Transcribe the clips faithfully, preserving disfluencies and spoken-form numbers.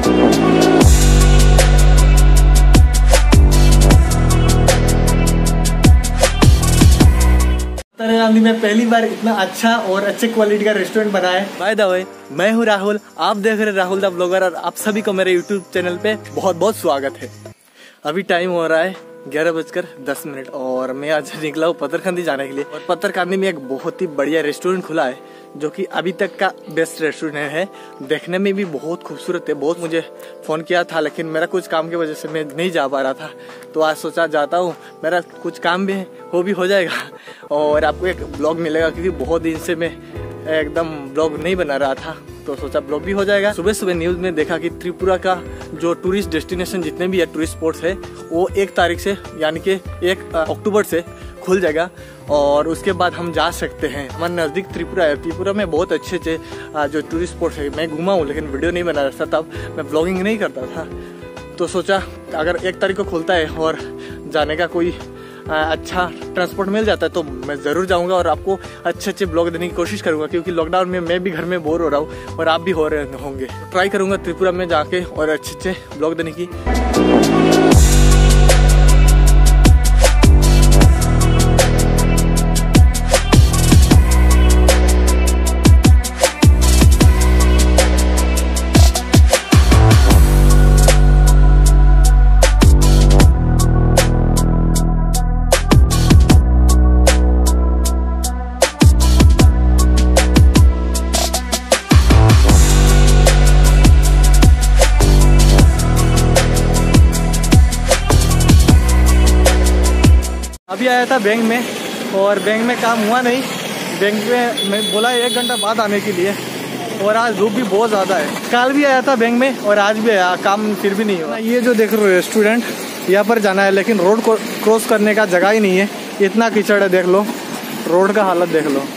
गांधी में पहली बार इतना अच्छा और अच्छे क्वालिटी का रेस्टोरेंट बना है। बाय द वे, मैं हूं राहुल, आप देख रहे हैं राहुल द ब्लॉगर और आप सभी को मेरे यूट्यूब चैनल पे बहुत बहुत स्वागत है। अभी टाइम हो रहा है ग्यारह बजकर दस मिनट और मैं आज निकला हूँ पत्थरकांदी जाने के लिए। और पत्थरकांदी में एक बहुत ही बढ़िया रेस्टोरेंट खुला है जो कि अभी तक का बेस्ट रेस्टोरेंट है। देखने में भी बहुत खूबसूरत है। बहुत मुझे फ़ोन किया था लेकिन मेरा कुछ काम की वजह से मैं नहीं जा पा रहा था, तो आज सोचा जाता हूँ। मेरा कुछ काम भी है, वो भी हो जाएगा और आपको एक ब्लॉग मिलेगा क्योंकि बहुत दिन से मैं एकदम ब्लॉग नहीं बना रहा था, तो सोचा ब्लॉग भी हो जाएगा। सुबह सुबह न्यूज़ में देखा कि त्रिपुरा का जो टूरिस्ट डेस्टिनेशन जितने भी है टूरिस्ट स्पॉट्स है वो एक तारीख से यानी कि एक अक्टूबर से खुल जाएगा और उसके बाद हम जा सकते हैं। हमारे नज़दीक त्रिपुरा है। त्रिपुरा में बहुत अच्छे अच्छे जो टूरिस्ट स्पॉट्स है। मैं घूमा हूँ लेकिन वीडियो नहीं बना रहा था, तब मैं ब्लॉगिंग नहीं करता था, तो सोचा अगर एक तारीख को खुलता है और जाने का कोई अच्छा ट्रांसपोर्ट मिल जाता है तो मैं ज़रूर जाऊंगा और आपको अच्छे अच्छे ब्लॉग देने की कोशिश करूंगा क्योंकि लॉकडाउन में मैं भी घर में बोर हो रहा हूँ और आप भी हो रहे होंगे। ट्राई करूंगा त्रिपुरा में जाके और अच्छे अच्छे ब्लॉग देने की। अभी आया था बैंक में और बैंक में काम हुआ नहीं। बैंक में मैं बोला एक घंटा बाद आने के लिए और आज धूप भी बहुत ज़्यादा है। कल भी आया था बैंक में और आज भी आया, काम फिर भी नहीं हुआ। ये जो देख रहे हो रेस्टोरेंट, यहाँ पर जाना है लेकिन रोड को क्रॉस करने का जगह ही नहीं है। इतना कीचड़ है, देख लो रोड का हालत, देख लो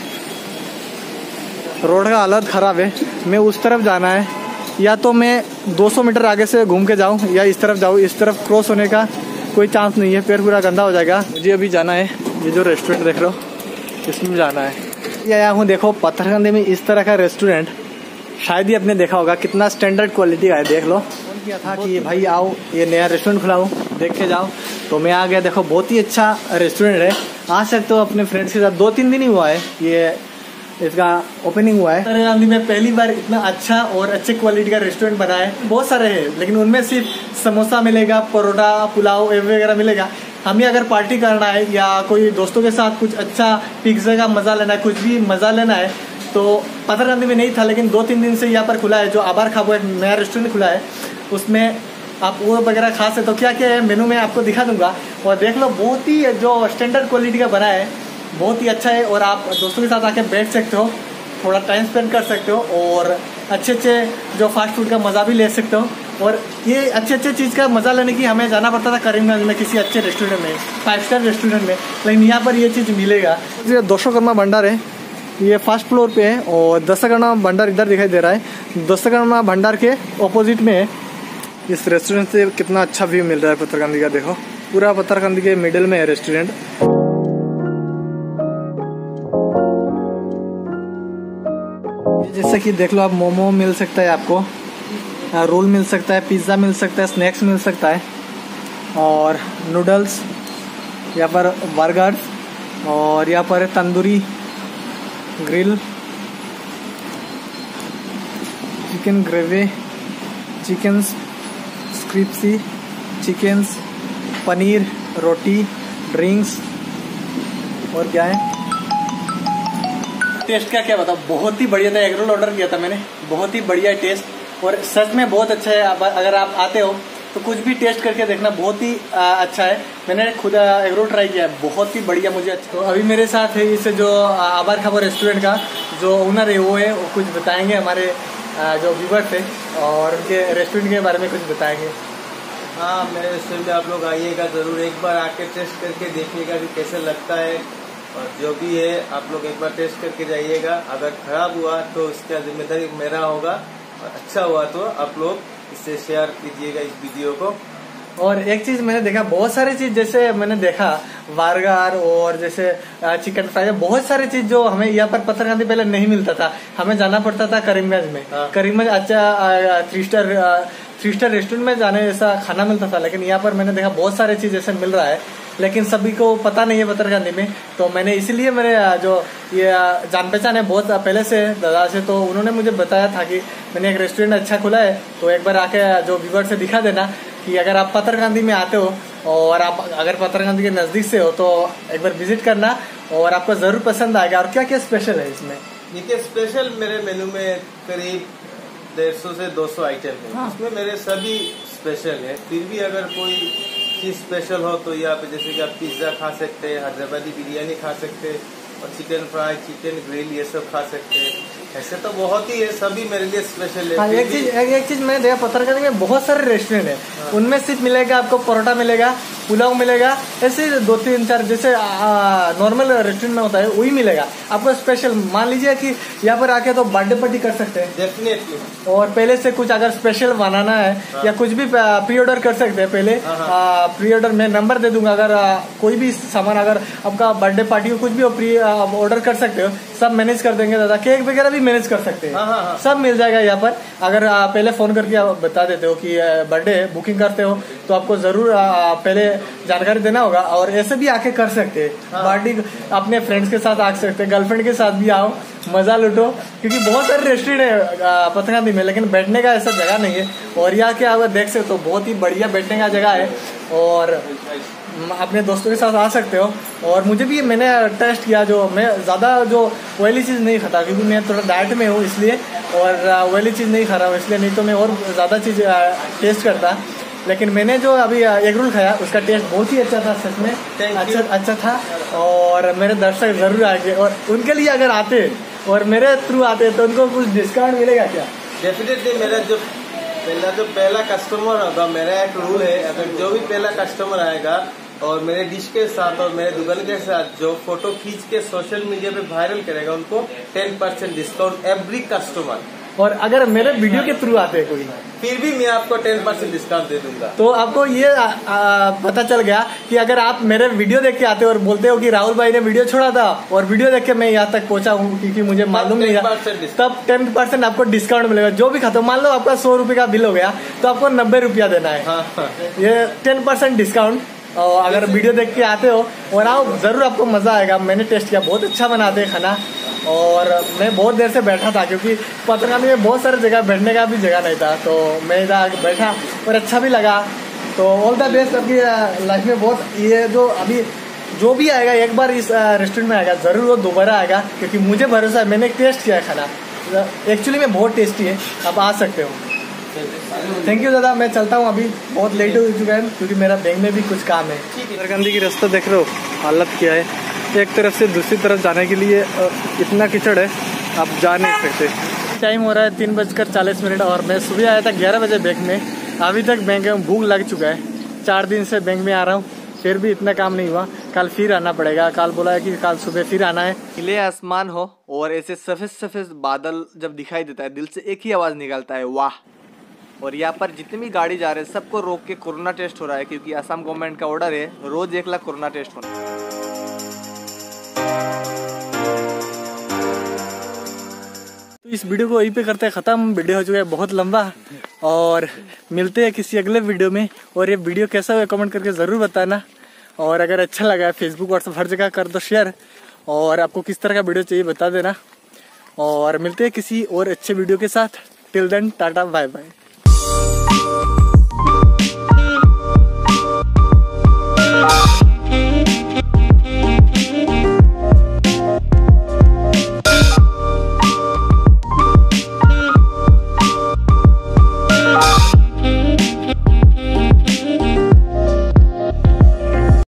रोड का हालत ख़राब है। मैं उस तरफ जाना है, या तो मैं दो सौ मीटर आगे से घूम के जाऊँ या इस तरफ जाऊँ। इस तरफ क्रॉस होने का कोई चांस नहीं है, पैर पूरा गंदा हो जाएगा। मुझे अभी जाना है, ये जो रेस्टोरेंट देख रहे हो इसमें जाना है। ये आया हूँ, देखो पत्थरकांदी में इस तरह का रेस्टोरेंट शायद ही आपने देखा होगा। कितना स्टैंडर्ड क्वालिटी का है, देख लो। फोन किया था कि भाई आओ ये नया रेस्टोरेंट खुला हूँ देख के जाओ, तो मैं आ गया। देखो बहुत ही अच्छा रेस्टोरेंट है, आ सकते हो अपने फ्रेंड्स के साथ। दो तीन दिन ही हुआ है ये इसका ओपनिंग हुआ है। पत्थरकांदी में पहली बार इतना अच्छा और अच्छे क्वालिटी का रेस्टोरेंट बना है। बहुत सारे हैं लेकिन उनमें सिर्फ समोसा मिलेगा, परोठा, पुलाव वगैरह मिलेगा। हमें अगर पार्टी करना है या कोई दोस्तों के साथ कुछ अच्छा पिज्जा का मजा लेना है, कुछ भी मजा लेना है, तो पत्थरकांदी में नहीं था लेकिन दो तीन दिन से यहाँ पर खुला है। जो आभार खाबो एक नया रेस्टोरेंट खुला है, उसमें आप वो वगैरह खा सकते हो। क्या क्या है मेनू में आपको दिखा दूंगा और देख लो। बहुत ही जो स्टैंडर्ड क्वालिटी का बना है, बहुत ही अच्छा है और आप दोस्तों के साथ आके बैठ सकते हो, थोड़ा टाइम स्पेंड कर सकते हो और अच्छे अच्छे जो फास्ट फूड का मज़ा भी ले सकते हो। और ये अच्छे अच्छे चीज़ का मज़ा लेने की हमें जाना पड़ता था करीमगंज में किसी अच्छे रेस्टोरेंट में, फाइव स्टार रेस्टोरेंट में, लेकिन यहाँ पर ये चीज़ मिलेगा। ये दशकर्मा भंडार है, ये फर्स्ट फ्लोर पे है और दशकर्मा भंडार इधर दिखाई दे रहा है। दशकर्मा भंडार के ऑपोजिट में है। इस रेस्टोरेंट से कितना अच्छा व्यू मिल रहा है पत्थरकांदी का, देखो पूरा पत्थरकांदी के मिडिल में है रेस्टोरेंट। जैसे कि देख लो आप, मोमो मिल सकता है आपको, रोल मिल सकता है, पिज़्ज़ा मिल सकता है, स्नैक्स मिल सकता है और नूडल्स, यहाँ पर बर्गर्स और यहाँ पर tandoori grill, chicken gravy, chicken स्क्रिप्सी, चिकन्स, पनीर, रोटी, ड्रिंक्स और क्या है। टेस्ट का क्या बताओ, बहुत ही बढ़िया था। एग रोल ऑर्डर किया था मैंने, बहुत ही बढ़िया टेस्ट और सच में बहुत अच्छा है। अगर आप आते हो तो कुछ भी टेस्ट करके देखना, बहुत ही अच्छा है। मैंने खुद एग रोल ट्राई किया है, बहुत ही बढ़िया, मुझे अच्छा। तो अभी मेरे साथ है इस जो आभार खाबो रेस्टोरेंट का जो ओनर है वो है, वो कुछ बताएंगे हमारे जो व्यूवर्स थे और उनके रेस्टोरेंट के बारे में कुछ बताएंगे। हाँ, मेरे रेस्टोरेंट में आप लोग आइएगा ज़रूर, एक बार आके टेस्ट करके देखिएगा कि कैसे लगता है और जो भी है आप लोग एक बार टेस्ट करके जाइएगा। अगर खराब हुआ तो उसका जिम्मेदारी मेरा होगा और अच्छा हुआ तो आप लोग इससे शेयर कीजिएगा इस वीडियो को। और एक चीज मैंने देखा, बहुत सारी चीज जैसे मैंने देखा बर्गर और जैसे चिकन फ्राई, बहुत सारी चीज जो हमें यहाँ पर पत्थरगांधी पहले नहीं मिलता था, हमें जाना पड़ता था करीमगंज में। हाँ। करीमगंज अच्छा three star three star restaurant में जाने जैसा खाना मिलता था, लेकिन यहाँ पर मैंने देखा बहुत सारे चीज ऐसे मिल रहा है, लेकिन सभी को पता नहीं है पत्थरगांधी में। तो मैंने इसीलिए मेरे जो ये जान पहचान है बहुत पहले से दादा से, तो उन्होंने मुझे बताया था कि मैंने एक रेस्टोरेंट अच्छा खुला है, तो एक बार आके जो व्यूअर से दिखा देना कि अगर आप पत्थरगांधी में आते हो और आप अगर पत्थरगांधी के नजदीक से हो तो एक बार विजिट करना और आपको जरूर पसंद आएगा। और क्या क्या स्पेशल है इसमें? देखिए, स्पेशल मेरे मेनू में करीब डेढ़ सौ से दो सौ आइटम है। हाँ। इसमें मेरे सभी स्पेशल है। फिर भी अगर कोई चीज स्पेशल हो तो यहाँ पे जैसे कि आप पिज्जा खा सकते हैं, हैदराबादी बिरयानी खा सकते हैं और चिकन फ्राई, चिकन ग्रिल ये सब खा सकते हैं। ऐसे तो बहुत ही है, सभी मेरे लिए स्पेशल है। हाँ, एक चीज एक, एक चीज मैंने देखा पत्थरगांधी में बहुत सारे रेस्टोरेंट है। हाँ। उनमें सिर्फ मिलेगा आपको परोठा मिलेगा, पुलाव मिलेगा, ऐसे दो तीन चार जैसे नॉर्मल रेस्टोरेंट में होता है वही मिलेगा आपको स्पेशल। मान लीजिए कि यहाँ पर आके तो बर्थडे पार्टी कर सकते हैं डेफिनेटली, और पहले से कुछ अगर स्पेशल बनाना है। हाँ। या कुछ भी प्री ऑर्डर कर सकते हैं पहले। हाँ। प्री ऑर्डर मैं नंबर दे दूंगा, अगर आ, कोई भी सामान अगर आपका बर्थडे पार्टी हो कुछ भी हो प्री ऑर्डर कर सकते हो, सब मैनेज कर देंगे दादा। केक वगैरह भी मैनेज कर सकते हैं। हाँ हाँ हाँ। सब मिल जाएगा यहाँ पर। अगर आ, पहले फोन करके आप बता देते हो कि बर्थडे बुकिंग करते हो तो आपको जरूर आ, पहले जानकारी देना होगा, और ऐसे भी आके कर सकते हैं। हाँ। पार्टी अपने फ्रेंड्स के साथ आ सकते हैं, गर्लफ्रेंड के साथ भी आओ, मजा लुटो, क्योंकि बहुत सारे रेस्टोरेंट है पत्थरगांधी में, लेकिन बैठने का ऐसा जगह नहीं है। और यहाँ के आप देख सकते हो बहुत ही बढ़िया बैठने का जगह है, और अपने दोस्तों के साथ आ सकते हो। और मुझे भी मैंने टेस्ट किया, जो मैं ज़्यादा जो ऑयली चीज़ नहीं खाता क्योंकि मैं थोड़ा डाइट में हूँ इसलिए, और ऑयली चीज़ नहीं खा रहा हूँ इसलिए, नहीं तो मैं और ज़्यादा चीज़ टेस्ट करता। लेकिन मैंने जो अभी एग रोल खाया उसका टेस्ट बहुत ही अच्छा था, सच में अच्छा अच्छा था। और मेरे दर्शक जरूर आएंगे, और उनके लिए अगर आते और मेरे थ्रू आते तो उनको कुछ डिस्काउंट मिलेगा क्या? डेफिनेटली, मेरा जो पहला जो पहला कस्टमर होगा, मेरा एक रूल है, अगर जो भी पहला कस्टमर आएगा और मेरे डिश के साथ और मेरे दुकान के साथ जो फोटो खींच के सोशल मीडिया पे वायरल करेगा उनको ten percent discount every customer. और अगर मेरे वीडियो के थ्रू आते हैं कोई, फिर भी मैं आपको टेन परसेंट डिस्काउंट दे दूंगा। तो आपको ये आ, आ, पता चल गया कि अगर आप मेरे वीडियो देख के आते हो और बोलते हो कि राहुल भाई ने वीडियो छोड़ा था और वीडियो देख के मैं यहाँ तक पहुंचा हूँ क्योंकि मुझे मालूम नहीं था, तब टेन परसेंट आपको डिस्काउंट मिलेगा। जो भी खाते हो, मान लो आपका सौ रुपए का बिल हो गया तो आपको नब्बे रुपया देना है। हाँ, हाँ। ये टेन परसेंट डिस्काउंट। और अगर वीडियो देख के आते हो और आओ, जरूर आपको मजा आएगा। मैंने टेस्ट किया, बहुत अच्छा बनाते हैं खाना, और मैं बहुत देर से बैठा था क्योंकि पत्थरगांधी में बहुत सारी जगह बैठने का भी जगह नहीं था, तो मैं इधर बैठा और अच्छा भी लगा। तो ऑल द बेस्ट आपकी लाइफ में। बहुत ये जो अभी जो भी आएगा एक बार इस रेस्टोरेंट में आएगा जरूर वो दोबारा आएगा, क्योंकि मुझे भरोसा है, मैंने टेस्ट किया है खाना, एक्चुअली में बहुत टेस्टी है। आप आ सकते हो। थैंक यू दादा, मैं चलता हूँ, अभी बहुत लेट हो चुका है क्योंकि मेरा बैंक में भी कुछ काम है। पत्थरगांधी की रास्ता देख रहे हो, हालत क्या है। एक तरफ से दूसरी तरफ जाने के लिए इतना कीचड़ है, आप जा नहीं सकते। टाइम हो रहा है तीन बजकर चालीस मिनट और मैं सुबह आया था ग्यारह बजे बैंक में। अभी तक बैंक में भूख लग चुका है। चार दिन से बैंक में आ रहा हूँ, फिर भी इतना काम नहीं हुआ। कल फिर आना पड़ेगा। कल बोला है कि कल सुबह फिर आना है। नीले आसमान हो और ऐसे सफेद सफेद बादल जब दिखाई देता है, दिल से एक ही आवाज़ निकलता है, वाह। और यहाँ पर जितनी भी गाड़ी जा रहे हैं सबको रोक के कोरोना टेस्ट हो रहा है, क्योंकि असम गवर्नमेंट का ऑर्डर है रोज एक लाख कोरोना टेस्ट होना। तो इस वीडियो को वहीं पे करते हैं खत्म। वीडियो हो चुका है बहुत लंबा, और मिलते हैं किसी अगले वीडियो में। और ये वीडियो कैसा हुआ कमेंट करके ज़रूर बताना, और अगर अच्छा लगा फेसबुक व्हाट्सएप हर जगह कर दो शेयर, और आपको किस तरह का वीडियो चाहिए बता देना। और मिलते हैं किसी और अच्छे वीडियो के साथ। Till then tata bye bye.